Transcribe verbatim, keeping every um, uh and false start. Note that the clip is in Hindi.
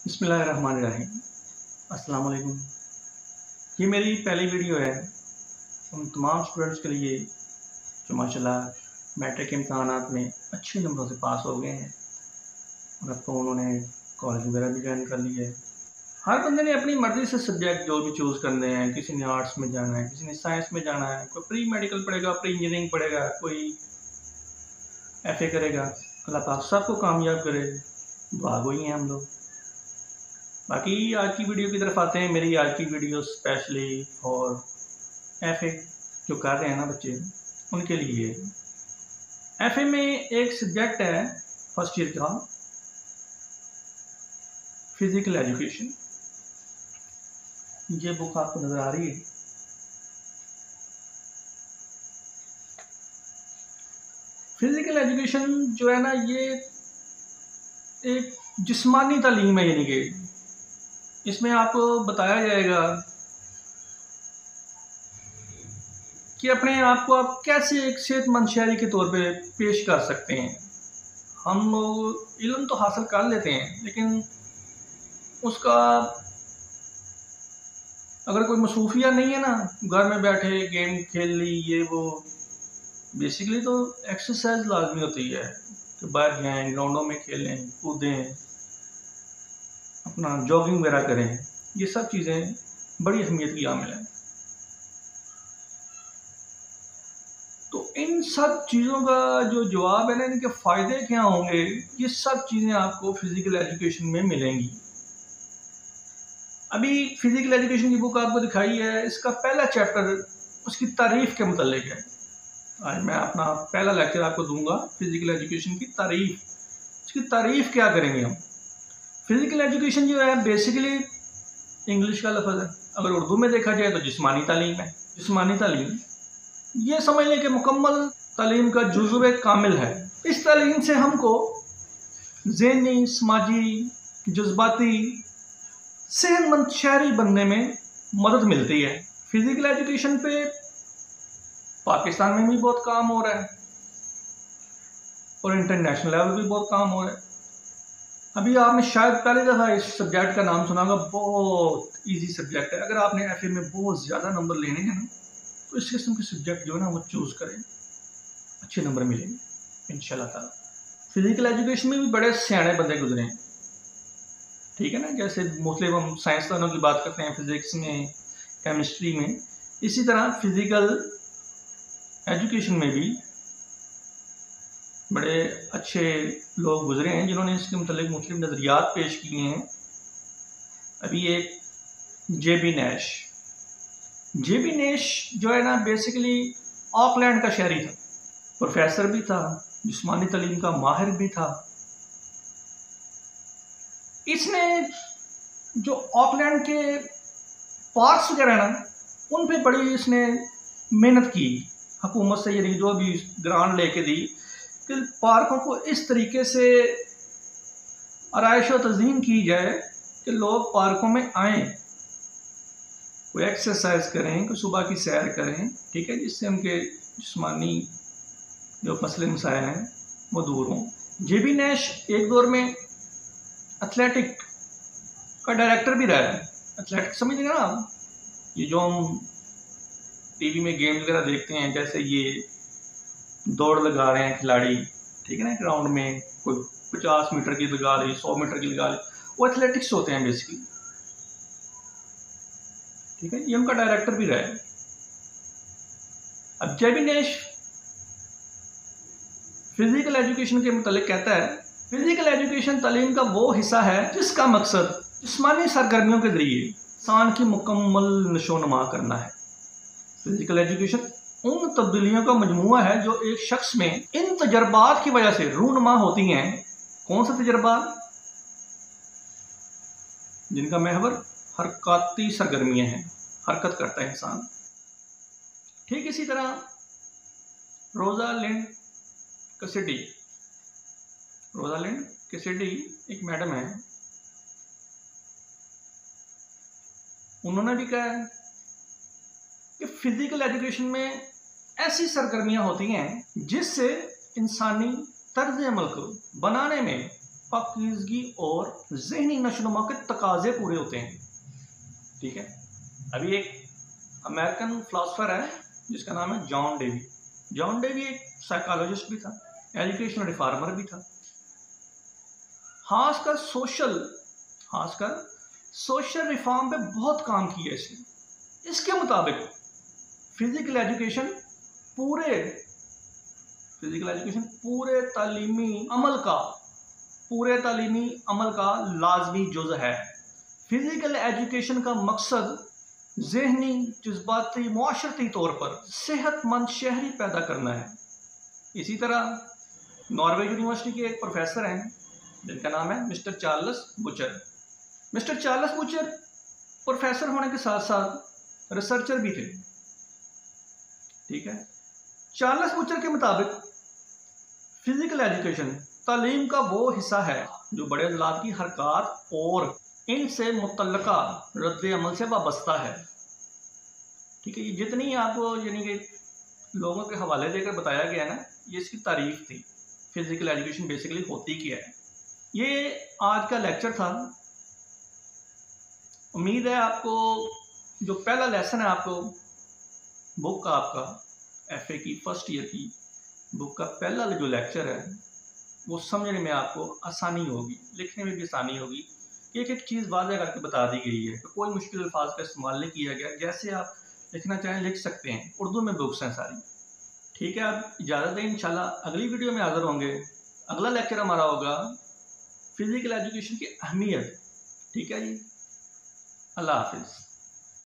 बिस्मिल्लाहिर्रहमानिर्रहीम। अस्सलाम वालेकुम। ये मेरी पहली वीडियो है उन तमाम स्टूडेंट्स के लिए जो माशाल्लाह मैट्रिक के इम्तहानात में अच्छे नंबरों से पास हो गए हैं और अब तो उन्होंने कॉलेज वगैरह भी ज्वाइन कर लिया है। हर बंदे ने अपनी मर्ज़ी से सब्जेक्ट जो भी चूज़ करने हैं, किसी ने आर्ट्स में जाना है, किसी ने साइंस में जाना है, कोई प्री मेडिकल पढ़ेगा, प्री इंजीनियरिंग पढ़ेगा, कोई एफ ए करेगा। अल्लाह पाक सबको कामयाब करे, दुआ गो ही हैं हम लोग। बाकी आज की वीडियो की तरफ आते हैं। मेरी आज की video specially for F A जो कर रहे हैं ना बच्चे, उनके लिए। एफ ए में एक सब्जेक्ट है फर्स्ट ईयर का, फिजिकल एजुकेशन। ये बुक आपको नज़र आ रही है। फिजिकल एजुकेशन जो है ना, ये एक जिस्मानी तालीम है, यानी कि इसमें आपको बताया जाएगा कि अपने आप को आप कैसे एक सेहतमंद शहरी के तौर पे पेश कर सकते हैं। हम लोग इल्म तो हासिल कर लेते हैं, लेकिन उसका अगर कोई मसरूफिया नहीं है ना, घर में बैठे गेम खेल ली ये वो, बेसिकली तो एक्सरसाइज लाजमी होती है कि बाहर जाएँ, ग्राउंडों में खेलें कूदें, अपना जॉगिंग वगैरह करें। ये सब चीज़ें बड़ी अहमियत की हामिल हैं। तो इन सब चीज़ों का जो जवाब है ना, इनके फ़ायदे क्या होंगे, ये सब चीज़ें आपको फिज़िकल एजुकेशन में मिलेंगी। अभी फिज़िकल एजुकेशन की बुक आपको दिखाई है, इसका पहला चैप्टर उसकी तारीफ़ के मुतालिक है। आज मैं अपना पहला लेक्चर आपको दूंगा फिज़िकल एजुकेशन की तारीफ़। इसकी तारीफ़ क्या करेंगे हम। फिज़िकल एजुकेशन जो है बेसिकली इंग्लिश का लफ्ज़ है। अगर उर्दू में देखा जाए तो जिस्मानी तालीम है। जिस्मानी तालीम ये समझ लें कि मुकम्मल तालीम का जुज़्व कामिल है। इस तालीम से हमको ज़हनी, समाजी, जज्बाती, सेहतमंद शहरी बनने में मदद मिलती है। फिज़िकल एजुकेशन पे पाकिस्तान में भी बहुत काम हो रहा है और इंटरनेशनल लेवल भी बहुत काम हो रहा है। अभी आपने शायद पहली दफ़ा इस सब्जेक्ट का नाम सुना होगा। बहुत इजी सब्जेक्ट है। अगर आपने एफ ए में बहुत ज़्यादा नंबर लेने हैं ना, तो इस किस्म के सब्जेक्ट जो है ना वो चूज़ करें, अच्छे नंबर मिलेंगे इंशाल्लाह ताला। फिज़िकल एजुकेशन में भी बड़े सियाने बंदे गुजरे हैं, ठीक है ना। जैसे मुख्तलिफ हम साइंसदानों की बात करते हैं फिज़िक्स में, केमिस्ट्री में, इसी तरह फिज़िकल एजुकेशन में भी बड़े अच्छे लोग गुजरे हैं जिन्होंने इसके मुतालिक मुख्तलिफ नज़रियात पेश किए हैं। अभी एक J B Nash J B Nash जो है ना, बेसिकली ऑकलैंड का शहरी था, प्रोफेसर भी था, जिस्मानी तालीम का माहिर भी था। इसने जो ऑकलैंड के पार्क्स वगैरह ना, उन पे बड़ी इसने मेहनत की हुकूमत से, यानी जो भी ग्रांट लेके दी कि पार्कों को इस तरीके से आराइश व तज़ीन की जाए कि लोग पार्कों में आएँ, कोई एक्सरसाइज करें, कोई सुबह की सैर करें, ठीक है, जिससे उनके जिस्मानी जो मसले मसाइल हैं वो दूर हों। जे बी नैश एक दौर में एथलेटिक का डायरेक्टर भी रहा है। एथलेटिक समझिए ना आप, ये जो हम टीवी में गेम वगैरह देखते हैं, जैसे ये दौड़ लगा रहे हैं खिलाड़ी, ठीक है ना, ग्राउंड में कोई पचास मीटर की लगा ली, सौ मीटर की लगा ली, वो एथलेटिक्स होते हैं बेसिकली, ठीक है। ये उनका डायरेक्टर भी रहा है। अब J B Nash physical education के मुतालिक कहता है, फिजिकल एजुकेशन तालीम का वो हिस्सा है जिसका मकसद जिस्मानी सरगर्मियों के जरिए इंसान की मुकम्मल नशोनुमा करना है। फिजिकल एजुकेशन उन तब्दीलियों का मजमूआ है जो एक शख्स में इन तजर्बात की वजह से रूनुमा होती हैं। कौन सा तजर्बात? जिनका महवर हरकती सरगर्मियां हैं, हरकत करता है इंसान। ठीक इसी तरह रोजालिंड कैसिडी रोजालिंड कैसिडी एक मैडम है, उन्होंने भी कहा है कि फिजिकल एजुकेशन में ऐसी सरगर्मियां होती हैं जिससे इंसानी तर्ज अमल को बनाने में पाकीज़गी और ज़हनी नशोनुमा के तकाज़े पूरे होते हैं। ठीक है, अभी एक अमेरिकन फ़िलासफ़र है जिसका नाम है जॉन डेवी। जॉन डेवी एक साइकोलॉजिस्ट भी था, एजुकेशनल रिफॉर्मर भी था, खासकर सोशल खासकर सोशल रिफॉर्म पे बहुत काम किया इसने। इसके मुताबिक फिज़िकल एजुकेशन पूरे फिज़िकल एजुकेशन पूरे तालीमी अमल का पूरे तालीमी अमल का लाजमी जुज़ है। फिज़िकल एजुकेशन का मकसद ज़हनी, जज्बाती, मुआशरती तौर पर सेहतमंद शहरी पैदा करना है। इसी तरह नॉर्वे यूनिवर्सिटी के एक प्रोफेसर हैं जिनका नाम है mister Charles Bucher. Mister Charles Bucher professor होने के साथ साथ रिसर्चर भी थे। ठीक है, चार्ल्स बुचर के मुताबिक फिज़िकल एजुकेशन तालीम का वो हिस्सा है जो बड़े अज़लात की हरकत और इनसे मुतल्लका रद्द अमल से वाबस्ता है। ठीक है, ये जितनी आपको यानी कि लोगों के हवाले देकर बताया गया ना, ये इसकी तारीफ थी। फिज़िकल एजुकेशन बेसिकली होती क्या है, ये आज का लेक्चर था। उम्मीद है आपको जो पहला लेसन है आपको बुक का आपका एफ ए की फर्स्ट ईयर की बुक का पहला जो लेक्चर है वो समझने में आपको आसानी होगी, लिखने में भी आसानी होगी। एक एक चीज़ वाज़ेह करके बता दी गई है, तो कोई मुश्किल अल्फाज का इस्तेमाल नहीं किया गया। जैसे आप लिखना चाहें लिख सकते हैं, उर्दू में बुक्स हैं सारी। ठीक है, आप इजाज़त दें, इंशाल्लाह अगली वीडियो में हाज़िर होंगे। अगला लेक्चर हमारा होगा फिज़िकल एजुकेशन की अहमियत। ठीक है जी, अल्लाह हाफिज़।